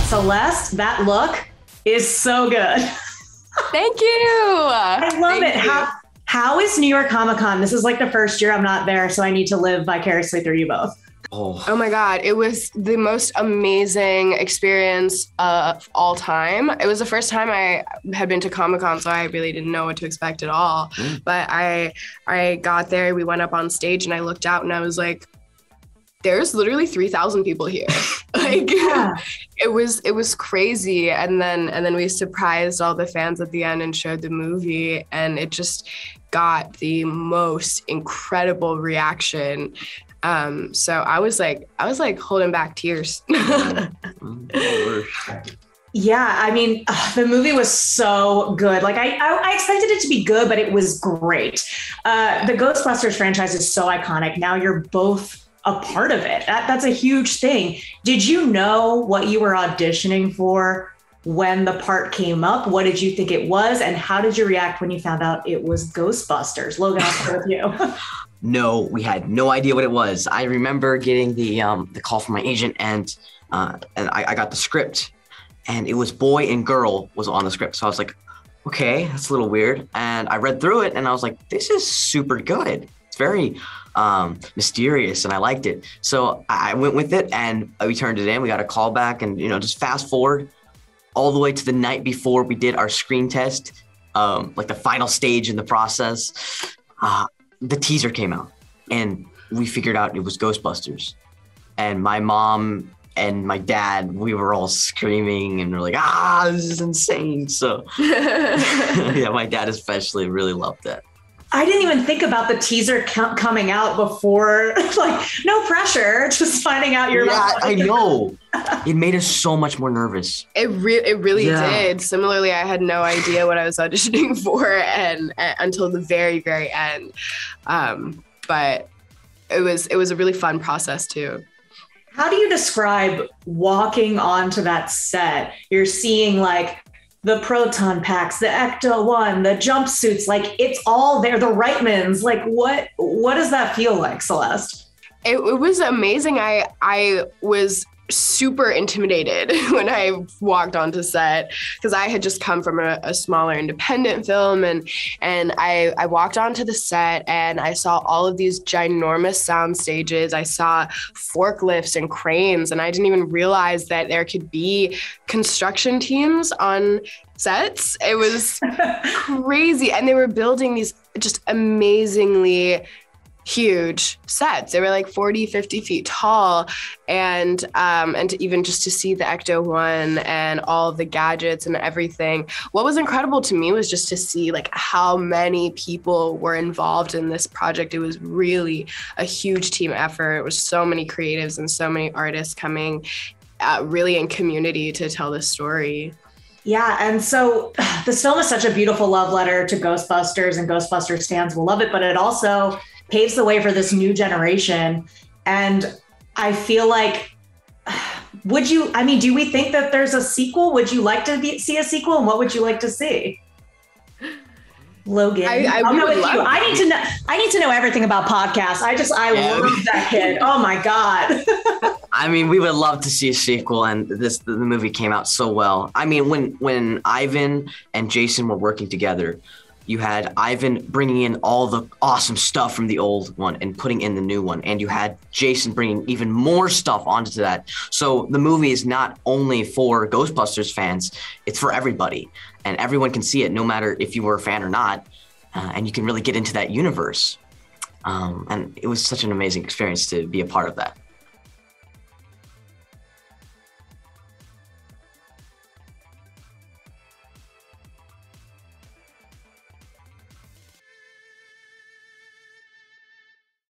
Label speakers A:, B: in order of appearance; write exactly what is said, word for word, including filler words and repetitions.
A: Celeste, that look is so good.
B: Thank you.
A: I love
B: Thank
A: it.
B: you.
A: How, how is New York Comic Con? This is like the first year I'm not there, so I need to live vicariously through you both.
C: Oh.
B: Oh my God, it was the most amazing experience of all time. It was the first time I had been to Comic-Con, so I really didn't know what to expect at all. Mm. But I I got there, we went up on stage, and I looked out and I was like, there's literally three thousand people here. Like, yeah. it was it was crazy. And then and then we surprised all the fans at the end and showed the movie, and it just got the most incredible reaction. Um, so I was like, I was like holding back tears.
A: Yeah, I mean, ugh, the movie was so good. Like I, I, I expected it to be good, but it was great. Uh, the Ghostbusters franchise is so iconic. Now you're both a part of it. That, that's a huge thing. Did you know what you were auditioning for when the part came up? What did you think it was? And how did you react when you found out it was Ghostbusters? Logan, I'll start with you.
C: No, we had no idea what it was. I remember getting the um, the call from my agent, and uh, and I, I got the script, and it was boy and girl was on the script. So I was like, okay, that's a little weird. And I read through it, and I was like, this is super good. It's very um, mysterious, and I liked it. So I went with it, and we turned it in. We got a call back, and you know, just fast forward all the way to the night before we did our screen test, um, like the final stage in the process. Uh, the teaser came out, and we figured out it was Ghostbusters. And my mom and my dad, we were all screaming, and we're like, ah, this is insane. So yeah, my dad especially really loved that.
A: I didn't even think about the teaser co- coming out before, like, no pressure, just finding out you're
C: yeah, I know. It made us so much more nervous.
B: It, re- it really
C: yeah.
B: did. Similarly, I had no idea what I was auditioning for and, and until the very, very end. Um, but it was it was a really fun process too.
A: How do you describe walking onto that set? You're seeing like the proton packs, the Ecto one, the jumpsuits, like it's all there, the Reitmans. Like what what does that feel like, Celeste?
B: It, it was amazing. I I was super intimidated when I walked onto set because I had just come from a, a smaller independent film, and and I, I walked onto the set and I saw all of these ginormous sound stages. I saw forklifts and cranes, and I didn't even realize that there could be construction teams on sets. It was crazy. And they were building these just amazingly huge sets. They were like forty, fifty feet tall. And um, and to even just to see the Ecto one and all of the gadgets and everything. What was incredible to me was just to see like how many people were involved in this project. It was really a huge team effort. It was so many creatives and so many artists coming uh, really in community to tell this story.
A: Yeah, and so this film is such a beautiful love letter to Ghostbusters, and Ghostbusters fans will love it, but it also paves the way for this new generation. And I feel like, would you, I mean, do we think that there's a sequel? Would you like to be, see a sequel? And what would you like to see? Logan,
B: I, I,
A: I'll go with you.
B: love
A: I need to know, I need to know everything about podcasts. I just, I
C: Yeah.
A: love that kid. Oh my God.
C: I mean, we would love to see a sequel, and this the movie came out so well. I mean, when when Ivan and Jason were working together, you had Ivan bringing in all the awesome stuff from the old one and putting in the new one, and you had Jason bringing even more stuff onto that. So the movie is not only for Ghostbusters fans, it's for everybody, and everyone can see it, no matter if you were a fan or not, uh, and you can really get into that universe. Um, and it was such an amazing experience to be a part of that.